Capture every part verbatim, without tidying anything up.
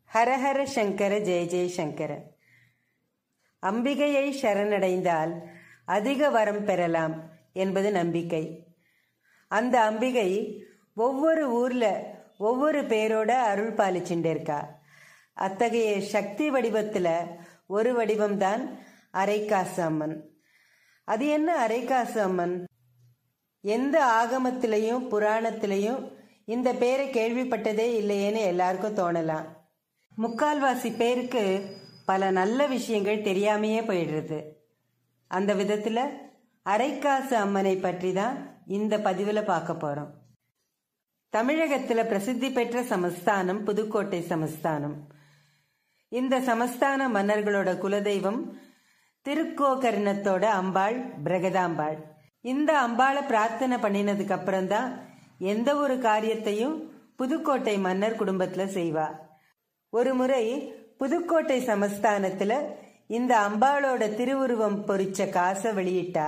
ஹரஹர சங்கர ஜெய ஜெய சங்கர. அம்பிகையை சரணடைந்தால் அதிக வரம் பெறலாம் என்பது நம்பிக்கை. அந்த அம்பிகை ஒவ்வொரு ஊர்ல ஒவ்வொரு பேரோட அருள் பாலிச்சுட்டு இருக்கா. அத்தகைய சக்தி வடிவத்துல ஒரு வடிவம்தான் அரைக்காசு அம்மன். அது என்ன அரைக்காசு அம்மன்? எந்த ஆகமத்திலையும் புராணத்திலையும் இந்த பேரை கேள்விப்பட்டதே இல்லையேன்னு எல்லாருக்கும் தோணலாம். முக்கால்வாசி பேருக்கு பல நல்ல விஷயங்கள் தெரியாமையே போயிடுறது. அந்த விதத்துல அரைக்காசு அம்மனை பற்றி தான் இந்த பதிவுல பார்க்க போறோம். தமிழகத்துல பிரசித்தி பெற்ற சமஸ்தானம் புதுக்கோட்டை சமஸ்தானம். இந்த சமஸ்தான மன்னர்களோட குலதெய்வம் திருக்கோகர்ணத்தோட அம்பாள் பிரகதாம்பாள். இந்த அம்பாளை பிரார்த்தனை பண்ணினதுக்கு அப்புறம் தான் எந்த ஒரு காரியத்தையும் புதுக்கோட்டை மன்னர் குடும்பத்துல செய்வா. ஒரு முறை புதுக்கோட்டை சமஸ்தானத்துல இந்த அம்பாளோட திருவுருவம் பொறிச்ச காசை வெளியிட்டா.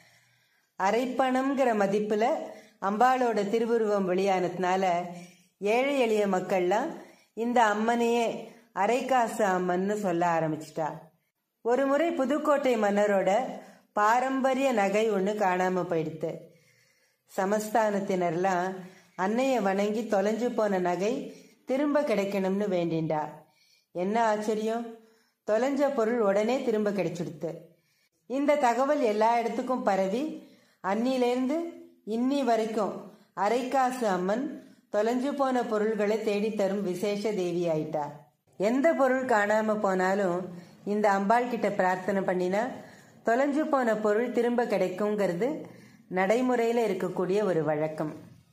அரைப்பணம்ங்கிற மதிப்புல அம்பாளோட திருவுருவம் வெளியானதுனால ஏழை எளிய மக்கள்லாம் இந்த அம்மனையே அரைக்காசு அம்மன்னு சொல்ல ஆரம்பிச்சிட்டா. ஒரு முறை புதுக்கோட்டை மன்னரோட பாரம்பரிய நகை ஒன்று காணாம போயிடுத்து. சமஸ்தானத்தினர்லாம் அன்னைய வணங்கி தொலைஞ்சு போன நகை திரும்ப கிடைக்கணும்னு வேண்டிண்டா. என்ன ஆச்சரியம், தொலைஞ்ச பொருள் உடனே திரும்ப கிடைச்சிடுத்து. இந்த தகவல் எல்லா இடத்துக்கும் பரவி அன்னிலேருந்து இன்னி வரைக்கும் அரைக்காசு அம்மன் தொலைஞ்சு போன பொருள்களை தேடித்தரும் விசேஷ தேவி ஆயிட்டா. எந்த பொருள் காணாம போனாலும் இந்த அம்பாள் கிட்ட பிரார்த்தனை பண்ணினா தொலைஞ்சு போன பொருள் திரும்ப கிடைக்குங்கிறது நடைமுறையில இருக்கக்கூடிய ஒரு வழக்கம்.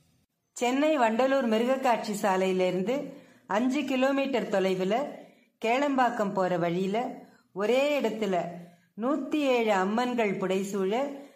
சென்னை வண்டலூர் மிருகக்காட்சி சாலையிலிருந்து அஞ்சு கிலோமீட்டர் தொலைவில் கேளம்பாக்கம் போற வழியில ஒரே இடத்துல நூத்தி ஏழு அம்மன்கள் புடைசூழ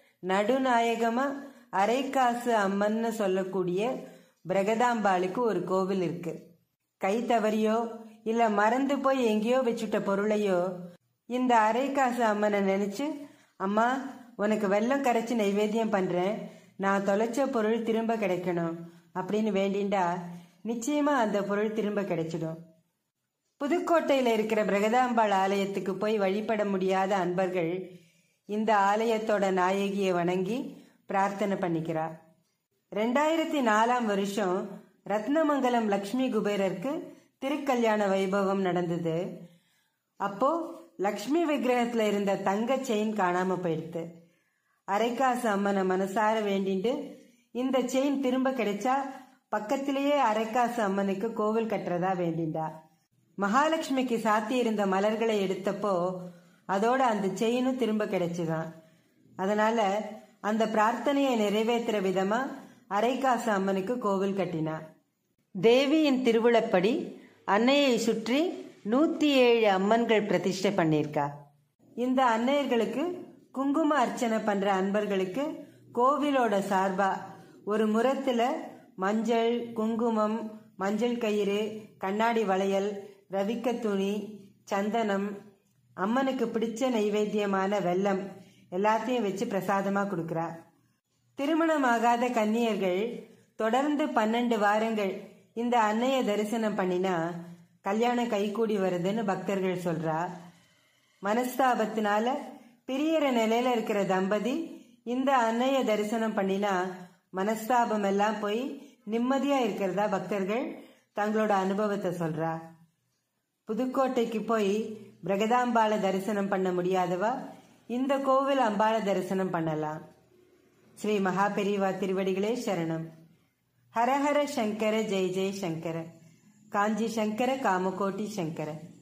நடுநாயகமா அரைக்காசு அம்மன்னு சொல்லக்கூடிய பிரகதாம்பாளுக்கு ஒரு கோவில் இருக்கு. கை தவறியோ இல்ல மறந்து போய் எங்கேயோ வச்சுட்ட பொருளையோ இந்த அரைக்காசு அம்மனை நினைச்சு, அம்மா உனக்கு வெல்லம் கரைச்சி நைவேத்தியம் பண்றேன், நான் தொலைச்ச பொருள் திரும்ப கிடைக்கணும் அப்படின்னு வேண்டிண்டா நிச்சயமா அந்த பொருள் திரும்ப கிடைச்சிடும். புதுக்கோட்டையில இருக்கிற பிரகதாம்பாள் ஆலயத்துக்கு போய் வழிபட முடியாத அன்பர்கள் இந்த ஆலயத்தோட நாயகியை வணங்கி பிரார்த்தனை பண்ணிக்கிறா. ரெண்டாயிரத்தி நாலாம் வருஷம் ரத்னமங்கலம் லக்ஷ்மி குபேரருக்கு திருக்கல்யாண வைபவம் நடந்தது. அப்போ லக்ஷ்மி விக்கிரகத்துல இருந்த தங்க செயின் காணாம போயிடுத்து. அரைக்காசு அம்மனை மனசார வேண்டிண்டு இந்த செயின் திரும்ப கிடைச்சா பக்கத்திலேயே அரைக்காசு அம்மனுக்கு கோவில் கட்டுறதா வேண்டிண்டா. மகாலட்சுமிக்கு சாத்தி இருந்த மலர்களை எடுத்தப்போ அதோட அந்த செயினும் திரும்ப கிடைச்சுதான். அதனால அந்த பிரார்த்தனையை நிறைவேற்றுற விதமா அரைக்காசு அம்மனுக்கு கோவில் கட்டினா. தேவியின் திருவிழப்படி அன்னையை சுற்றி நூத்தி ஏழு அம்மன்கள் பிரதிஷ்டை பண்ணியிருக்கா. இந்த அன்னையர்களுக்கு குங்கும அர்ச்சனை பண்ற அன்பர்களுக்கு கோவிலோட சார்பா ஒரு முறத்துல மஞ்சள், குங்குமம், மஞ்சள் கயிறு, கண்ணாடி வளையல், ரவிக்க துணி, சந்தனம், அம்மனுக்கு பிடிச்ச நைவேத்தியமான வெல்லம் எல்லாத்தையும் வச்சு பிரசாதமா கொடுக்கறா. திருமணமாகாத கன்னியர்கள் தொடர்ந்து பன்னெண்டு வாரங்கள் இந்த அன்னைய தரிசனம் பண்ணினா கல்யாணம் கைகூடி வருதுன்னு பக்தர்கள் சொல்றா. மனஸ்தாபத்தினால பிரியற நிலையில இருக்கிற தம்பதி இந்த அன்னைய தரிசனம் பண்ணினா மனஸ்தாபம் எல்லாம் போய் நிம்மதியா இருக்கிறதா பக்தர்கள் தங்களோட அனுபவத்தை சொல்றா. புதுக்கோட்டைக்கு போய் பிரகதாம்பாளை தரிசனம் பண்ண முடியாதவா இந்த கோவில் அம்பாளை தரிசனம் பண்ணலாம். ஸ்ரீ மகாபெரிவா திருவடிகளே சரணம். ஹரஹர சங்கர ஜெய ஜெய சங்கர. காஞ்சி சங்கர காமகோட்டி சங்கர.